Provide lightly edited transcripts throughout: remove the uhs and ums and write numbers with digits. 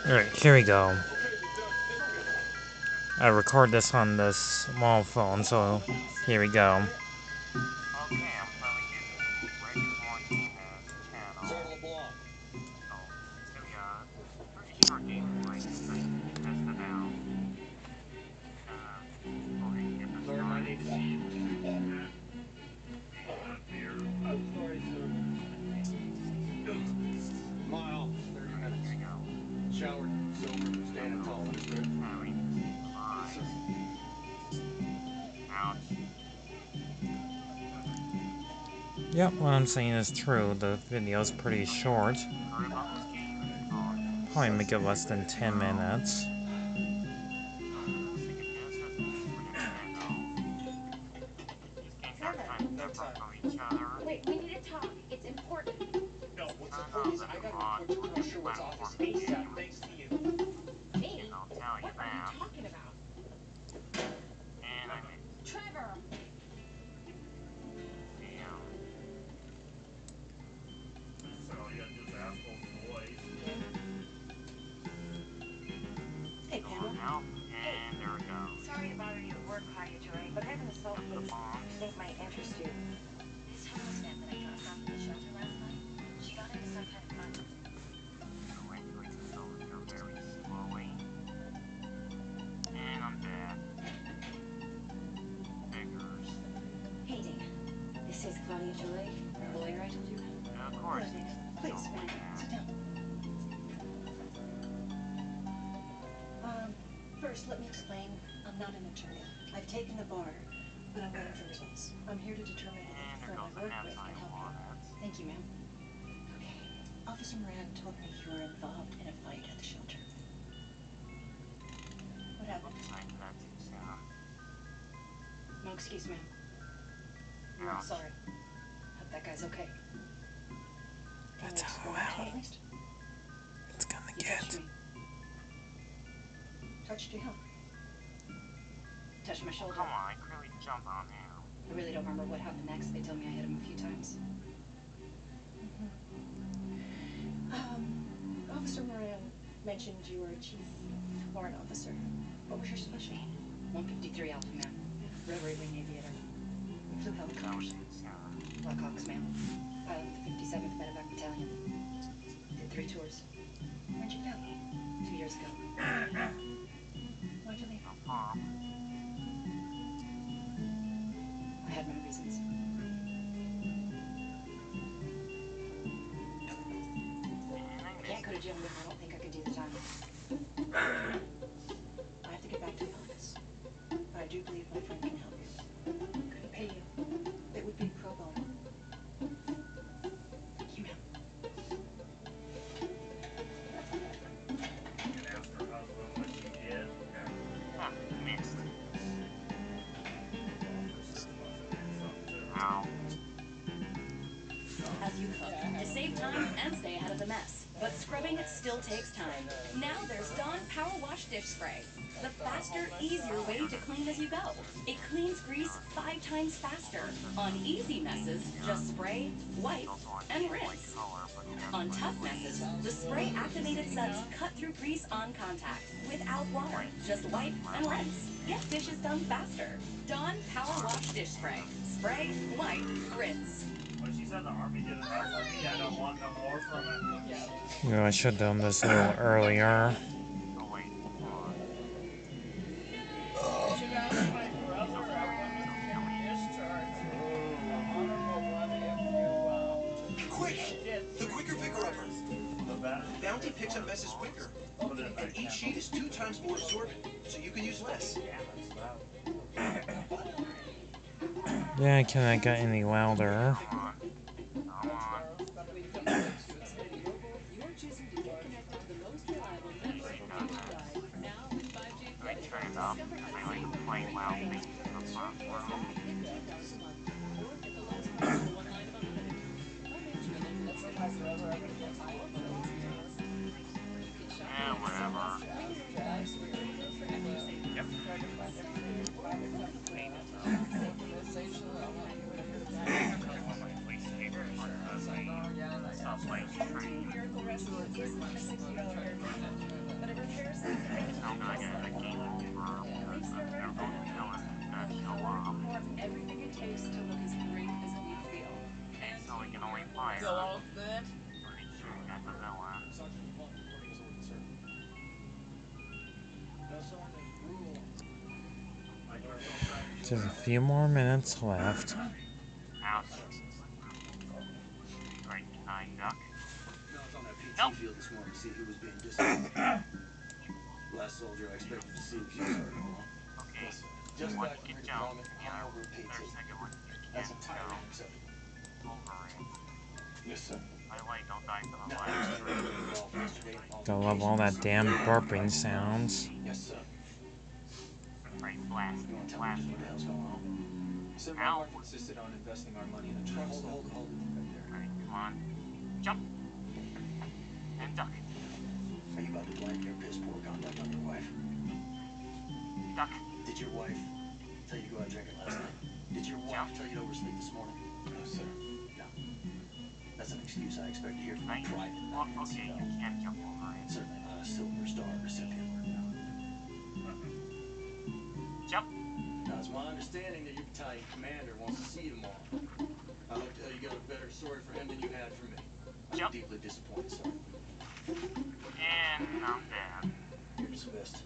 Alright, here we go. I record this on this small phone, so here we go. Okay, I'm finally getting Rick and Mortina's channel. So, yeah, pretty short gameplay just to test it out. Go ahead and get this started. Mile, 30 minutes. Showered, sober, standing tall, understood? Ouch. Yep, what I'm saying is true. The video's pretty short. Probably make it less than 10 minutes. Wait, we need to talk. It's important. No, what's important is I got a report to Sherwood's office ASAP, thanks to you. Me? What are you talking about? Trevor! So all you gotta do is ask those boys. Hey, Pamela. And there we go. Sorry to bother you at work, Claudia Joy, but I have an assault case I think might interest you. This homeless man that I dropped off at the shelter last night, she got into some kind of fight. And I'm dead. Figures. Hey, Dana. This is Claudia Joy, the lawyer I told you about. Yeah, of course. Please, sit down. First, let me explain. I'm not an attorney. I've taken the bar, but I'm waiting for results. I'm here to determine if the firm I work with can help you. Thank you, ma'am. Okay. Officer Moran told me you were involved in a fight at the shelter. What happened? No excuse, ma'am. I'm sorry. Hope that guy's okay. That's how loud it's gonna get. Touched you, huh? Touched my shoulder. Come on, I clearly jump on you. I really don't remember what happened next. They told me I hit him a few times. Officer Moran mentioned you were a chief warrant officer. What was your special? 153 Alpha Man, rotary wing aviator. We flew helicopters. Black Hawks, ma'am. Pilot with the 57th Medevac Battalion. Did 3 tours. Where'd you go? 2 years ago. Why'd you leave? I had my reasons. I can't go to jail if I don't think I can do the time. I have to get back to the office. But I do believe my friend can help you. Couldn't pay you. It would be pro bono. Thank you, ma'am. And ask her husband what she did. Missed. Ow. As you cook to save time and stay ahead of the mess. But scrubbing still takes time. Now there's Dawn Power Wash Dish Spray. The faster, easier way to clean as you go. It cleans grease 5 times faster. On easy messes, just spray, wipe, and rinse. On tough messes, the spray-activated suds cut through grease on contact without water. Just wipe and rinse. Get dishes done faster. Dawn Power Wash Dish Spray. Spray, wipe, rinse. When she said the army did enough for me, I don't want no more from it. You know, I should have done this a little earlier. Quick! The quicker picker-upper. Bounty picks up messes quicker. And each sheet is 2 times more absorbent, so you can use less. Yeah, can I get any louder? Everything it takes to look as great as we feel. And So we can only fire. Still all good? Pretty sure that's a villain. Sergeant Dupont reporting his orders, sir. Just a few more minutes left. Ouch. Right, duck. No, I was on that PT Nope. field this morning to see who was being disciplined. Last soldier I expected to see was you, Sergeant. Okay. Just One got can from jump, redeployment, and hung over a there's PT. second one. That's You entirely can't unacceptable. go over it. Yes, sir. By the way, don't die for the Now, light. involved yesterday in Don't love all that damn burping sounds. Yes, sir. Right, blast. You want to tell me just what the hell's going on? Sir, Ow. Mark insisted on investing our money in a Hold trust. it, hold it, hold it. Right there. Right, come on. Jump. And duck. Are you about to blame your piss poor conduct on your wife? Duck. Did your wife tell you to go out drinking last night? Did your wife tell you to oversleep this morning? No, sir. No. That's an excuse I expect to hear from Right. a private. Well, okay, you can't jump over it. Certainly not a Silver Star recipient. Jump. Now, it's my understanding that your battalion commander wants to see you tomorrow. I hope you got a better story for him than you had for me. I'm Jump. deeply disappointed, sir. And I'm dead. You're dismissed.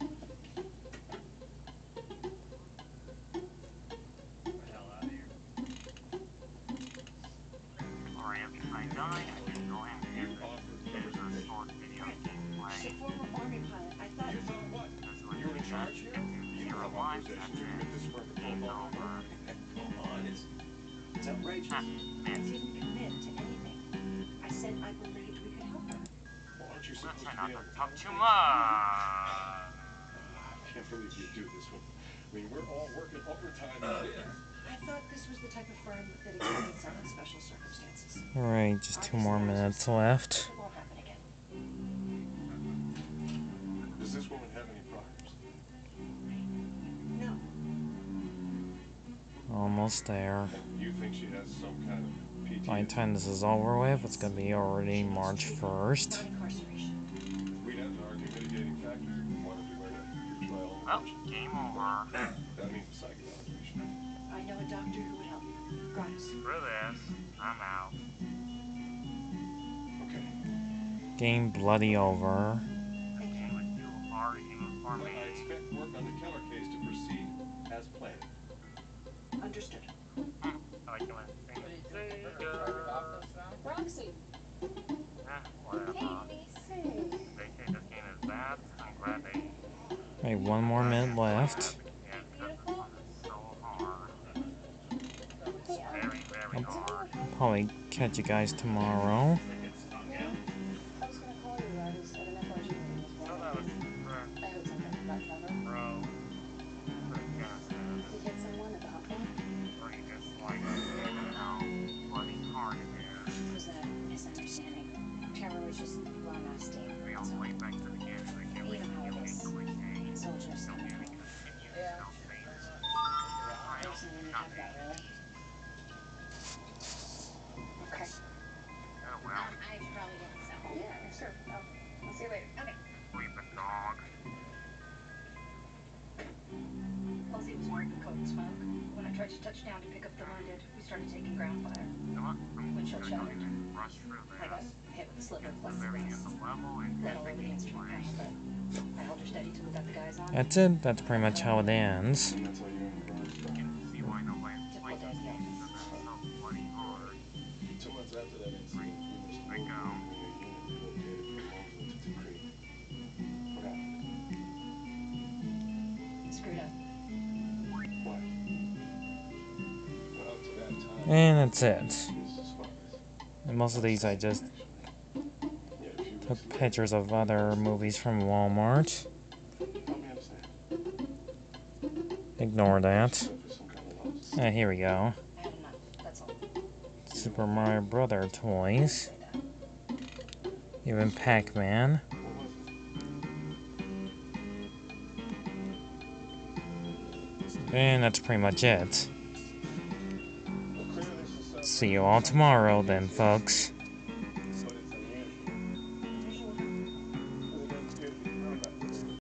Alright, if I die, I can go ahead and do this. There's a short video gameplay. She's a former Army pilot. I thought... That's what you're in charge here? Zero lives, that's it. Game over. Come on, it's outrageous. Ah, I man. didn't commit to anything. I said I believed we could help her. Well, aren't you Let's supposed try to not be to on the talk counter too case? much. I can't believe you do this. I mean, we're all working overtime here. I thought this was the type of firm that accepted some in special circumstances. Alright, just 2 more minutes left. It won't happen again. Does this woman have any problems? No. Almost there. You think she has some kind of PTSD? By the time this is over with, it's gonna be already March 1st. Not incarceration. We'd have to argue mitigating factors if we wanted to learn a trial. Well, game over. That means a psych evaluation. I know a doctor who would help. Promise. Screw this. I'm out. Okay. Game bloody over. Thank you. Game was too hard even for Well, me. I expect work on the killer case to proceed as planned. Understood. I like it when things Roxy. whatever. Hey, They say this game is bad. I'm glad they. Wait, 1 more minute left. Yeah, this one is so hard. It's very, very hard. Probably catch you guys tomorrow. I was gonna call you. I was at an FRG meeting as So well. that was I heard something about Trevor. bro. He hit someone at the hot dog. Or you just like, bloody hard in there. It was a misunderstanding. Trevor was just well nasty. We all the way back to the beginning. I can't wait to get into it. Soldiers. Don't get any Yeah. I was in the have that really. Okay. Oh well. I should probably get this out. Yeah, sure. I'll see you later. Okay. Sleeping dog. Halsey was marked with coat and smoke. When I tried to touch down to pick up the wounded, we started taking ground fire. You know what? I'm Windshield just gonna shattered. rush through I got this. hit with a slipper Get to plus the the very end glass. of the level and Fell get over the the instrument gameplay. panel, but I held her steady till we got the guys on. That's it. That's pretty much how it ends. And that's how you're in the garage. You can see why nobody Typical plays day this at the game office. because it's so bloody hard. 2 months after that incident, we missed There you go. What happened? Screwed up. What? Well, up to that time, And that's it. this is focus. And most of these I just Yeah, if you took pictures of other movies from Walmart. help me understand. Ignore that. Suffer some kind of loss. Here we go. I had enough. That's all. Super Mario Brother toys. Say that. Even Pac-Man. What was it? And that's pretty much it. Well, clearly this is something. See you all tomorrow then, folks.